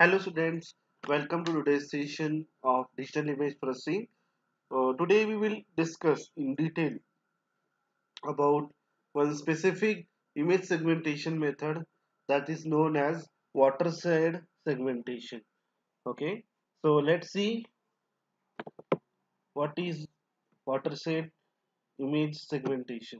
Hello students, welcome to today's session of digital image processing. Today we will discuss in detail about one specific image segmentation method that is known as watershed segmentation. Okay, so let's see what is watershed image segmentation.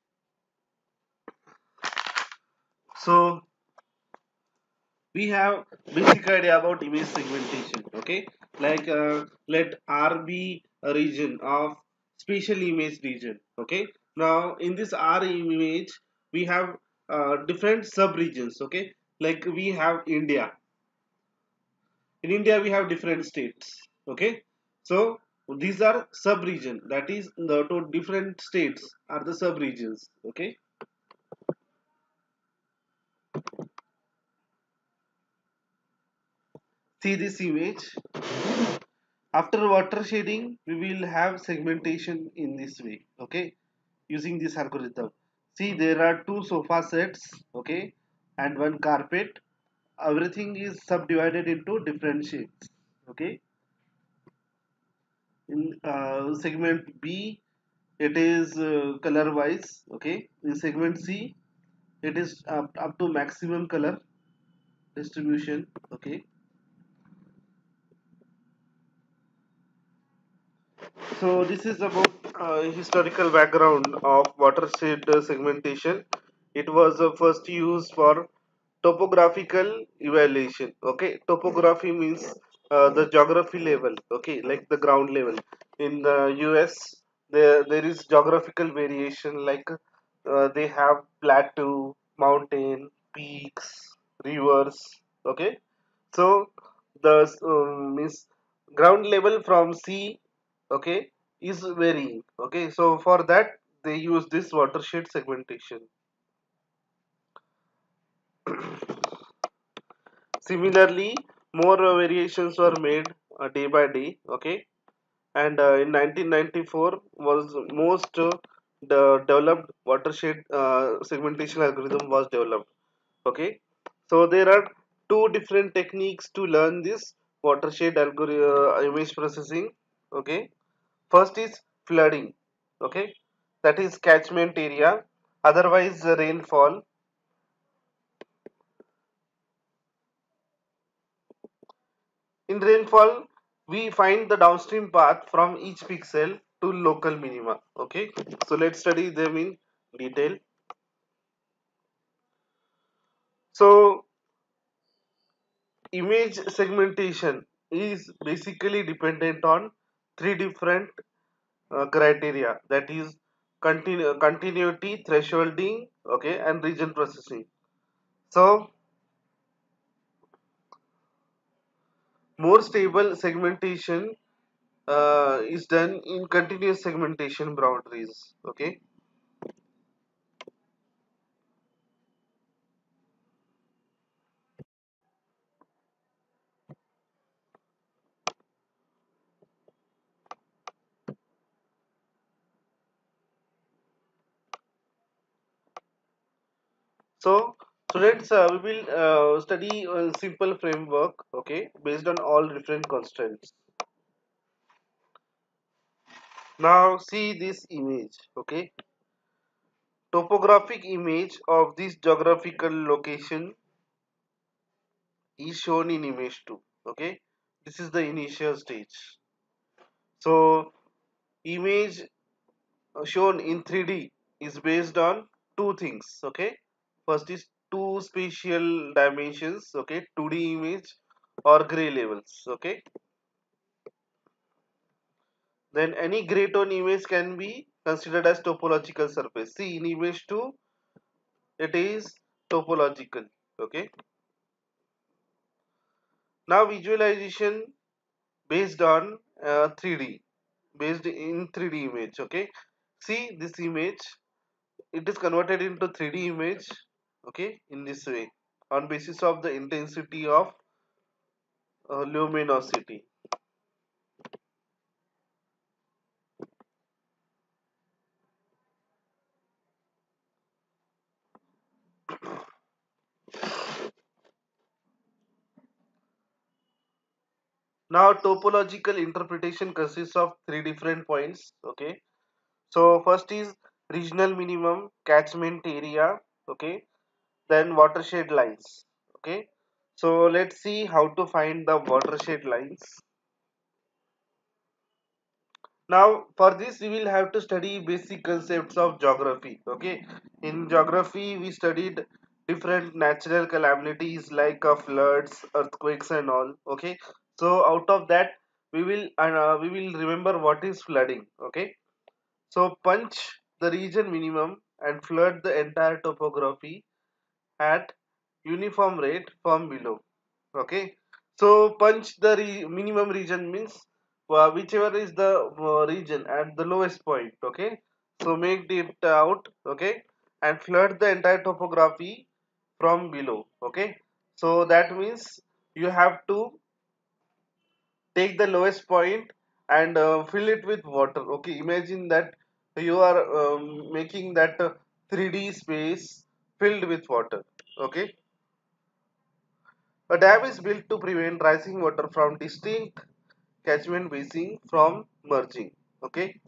So we have basic idea about image segmentation. Okay, like let R be a region of spatial image region. Okay, now in this R image we have different sub regions. Okay, like we have India. In India we have different states. Okay, so these are sub region, that is the two different states are the sub regions. Okay, see this image. After water shading, we will have segmentation in this way, okay, using this algorithm. See, there are two sofa sets, okay, and one carpet. Everything is subdivided into different shades, okay. In segment B, it is color wise, okay. In segment C, it is up to maximum color distribution, okay. So this is about historical background of watershed segmentation. It was first used for topographical evaluation. Okay, topography means the geography level. Okay, like the ground level. In the US, there is geographical variation. Like they have plateau, mountain, peaks, rivers. Okay, so the means ground level from sea, okay, is varying. Okay, so for that they use this watershed segmentation. Similarly, more variations were made day by day. Okay, and in 1994 was most the developed watershed segmentation algorithm was developed. Okay, so there are two different techniques to learn this watershed image processing. Okay, first is flooding. Okay, that is catchment area, otherwise rainfall. In rainfall, we find the downstream path from each pixel to local minima. Okay, so let's study them in detail. So, image segmentation is basically dependent on three different criteria, that is continuity, thresholding, okay, and region processing. So, more stable segmentation is done in continuous segmentation boundaries. Okay, so students, we will study a simple framework, okay, based on all different constraints. Now see this image, okay, topographic image of this geographical location is shown in image 2. Okay, this is the initial stage. So image shown in 3D is based on two things. Okay, first is two spatial dimensions, okay, 2D image or gray levels. Okay, then any gray tone image can be considered as topological surface. See, in image 2 it is topological. Okay, now visualization based on 3D, based in 3D image. Okay, see this image, it is converted into 3D image, okay, in this way on basis of the intensity of luminosity. Now topological interpretation consists of three different points. Okay, so first is regional minimum catchment area. Okay, then watershed lines. Okay, so let's see how to find the watershed lines. Now for this we will have to study basic concepts of geography. Okay, in geography we studied different natural calamities like floods, earthquakes and all. Okay, so out of that we will remember what is flooding. Okay, so punch the region minimum and flood the entire topography at uniform rate from below. Okay, so punch the minimum region means whichever is the region at the lowest point. Okay, so make it out. Okay, and flood the entire topography from below. Okay, so that means you have to take the lowest point and fill it with water. Okay, imagine that you are making that 3D space filled with water. Okay, a dam is built to prevent rising water from distinct catchment basin from merging. Okay,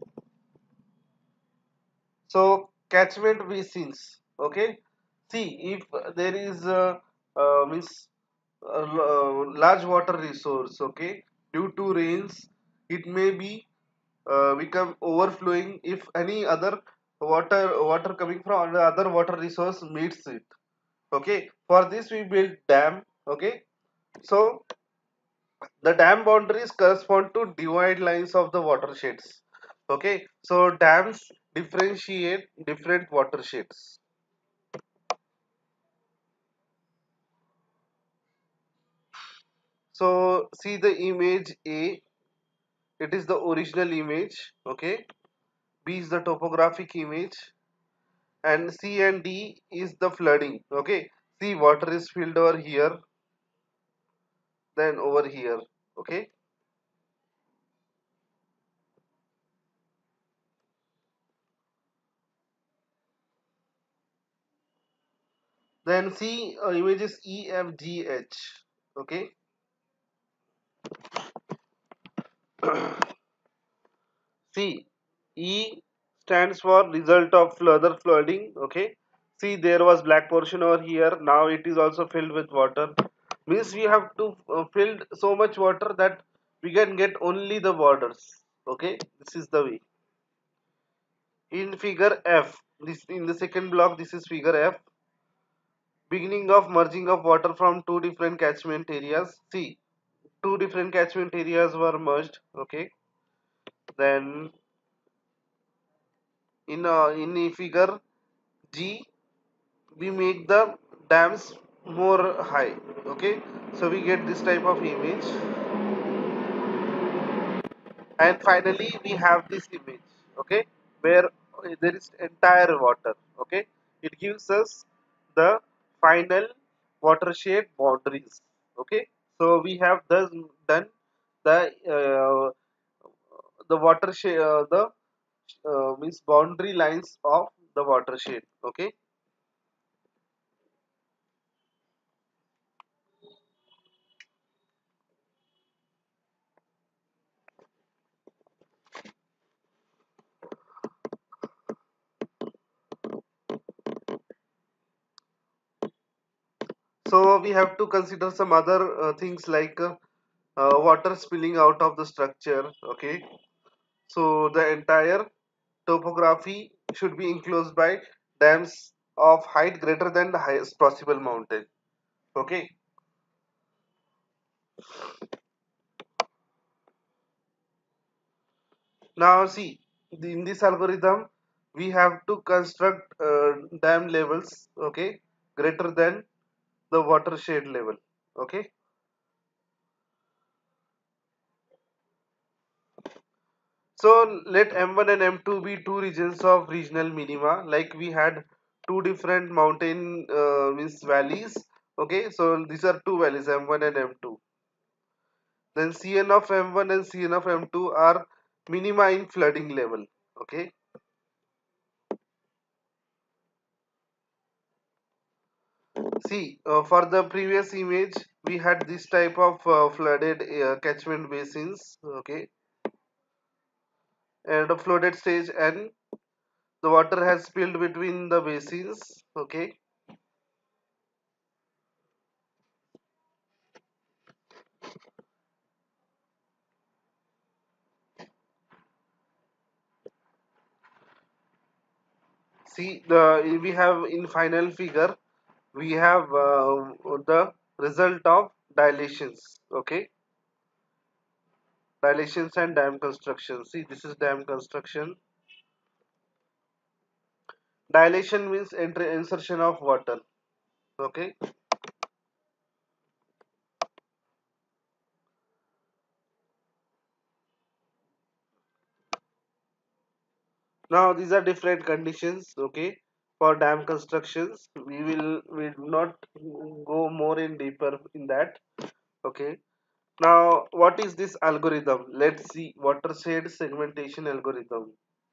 so catchment basins. Okay, see if there is means large water resource. Okay, due to rains, it may be become overflowing if any other water coming from other water resource meets it. Okay, for this we build dam. Okay, so the dam boundaries correspond to divide lines of the watersheds. Okay, so dams differentiate different watersheds. So see the image A, it is the original image. Okay, B is the topographic image, and C and D is the flooding. Okay, see water is filled over here, then over here. Okay, then see images E, F, G, H. Okay. See, E stands for result of further flooding. Okay. See, there was black portion over here. Now it is also filled with water. Means we have to fill so much water that we can get only the borders. Okay. This is the way. In figure F, this in the second block, this is figure F. Beginning of merging of water from two different catchment areas. See, two different catchment areas were merged. Okay. Then in a figure G, we make the dams more high. Okay, so we get this type of image, and finally we have this image. Okay, where there is entire water. Okay, it gives us the final watershed boundaries. Okay, so we have thus done the watershed the means boundary lines of the watershed. Okay, so we have to consider some other things like water spilling out of the structure. Okay, so the entire topography should be enclosed by dams of height greater than the highest possible mountain. Okay, now see, in this algorithm we have to construct dam levels. Okay, greater than the watershed level. Okay, so let M1 and M2 be two regions of regional minima. Like we had two different mountain means valleys. Okay, so these are two valleys M1 and M2. Then Cn of M1 and Cn of M2 are minima in flooding level. Okay, See, for the previous image, we had this type of flooded catchment basins, okay, and a flooded stage, and the water has spilled between the basins, okay. See, we have in final figure, we have the result of dilations, okay, dilations and dam construction. See, this is dam construction. Dilation means insertion of water, okay. Now these are different conditions, okay, for dam constructions. We will not go more in deeper in that, okay. Now what is this algorithm? Let's see, watershed segmentation algorithm.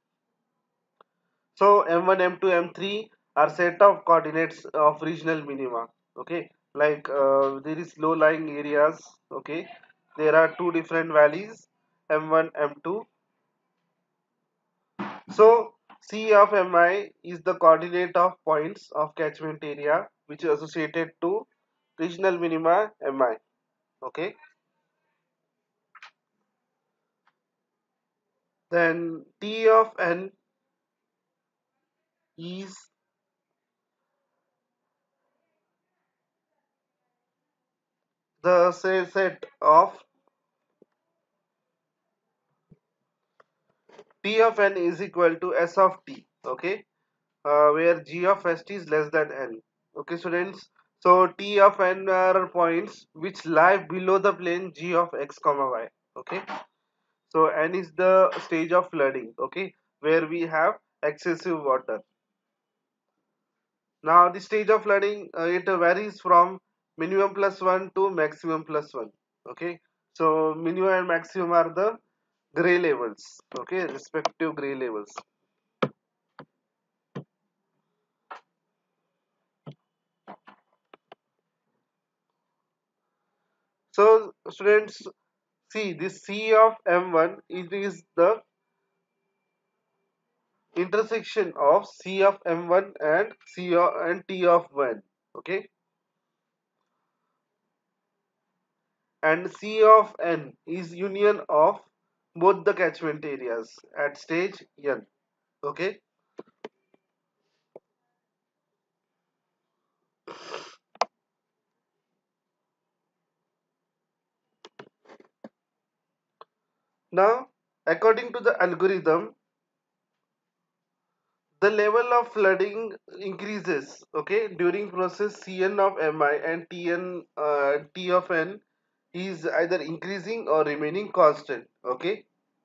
So M1, M2, M3 are set of coordinates of regional minima, okay. Like there is low lying areas, okay. There are two different valleys, M1, M2. So C of Mi is the coordinate of points of catchment area which is associated to regional minima Mi. Okay. Then T of n is the set of T of n is equal to S of t. Okay. Where G of S t is less than n. Okay, students. So T of n are points which lie below the plane G of x comma y. Okay. So n is the stage of flooding, okay, where we have excessive water. Now the stage of flooding, it varies from minimum plus 1 to maximum plus 1, okay. So minimum and maximum are the gray levels, okay, respective gray levels. So students, see this C of M1, it is the intersection of C of M1 and and T of 1, okay. And C of n is union of both the catchment areas at stage n, okay. Now according to the algorithm, the level of flooding increases, okay, during process Cn of Mi, and T of n is either increasing or remaining constant, okay.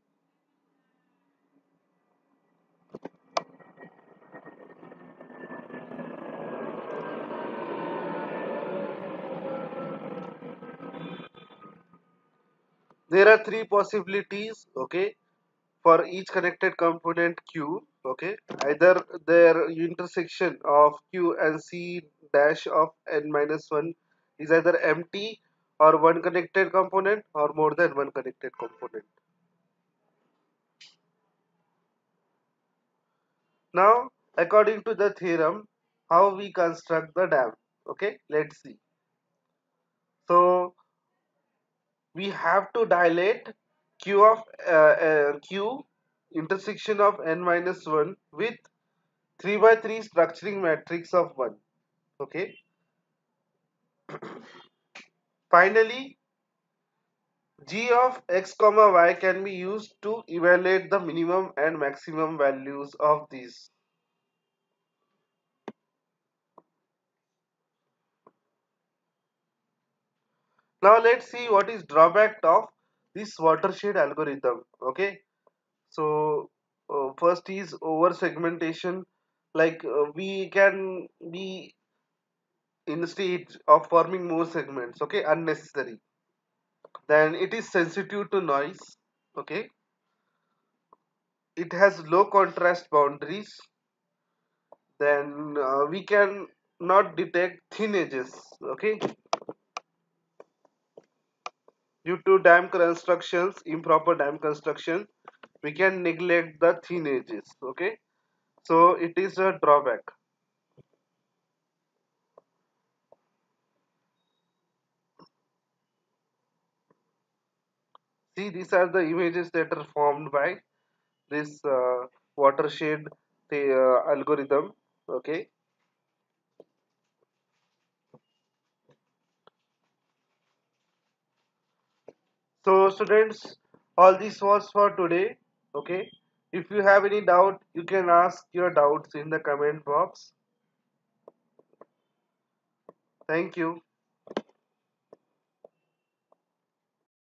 There are three possibilities, okay, for each connected component Q, okay. Either their intersection of Q and C dash of n minus 1 is either empty, or one connected component, or more than one connected component. Now according to the theorem, how we construct the dam, okay, let's see. So we have to dilate Q of Q intersection of n minus 1 with 3 by 3 structuring matrix of 1, okay. Finally, G of x comma y can be used to evaluate the minimum and maximum values of these. Now let's see what is drawback of this watershed algorithm, okay. So first is over segmentation, like we can be in state of forming more segments, okay, unnecessary. Then it is sensitive to noise, okay. It has low contrast boundaries. Then we can not detect thin edges. Okay, due to dam constructions, improper dam construction, we can neglect the thin edges. Okay, so it is a drawback. See, these are the images that are formed by this watershed the algorithm. Okay, so students, all this was for today. Okay, if you have any doubt, you can ask your doubts in the comment box. Thank you.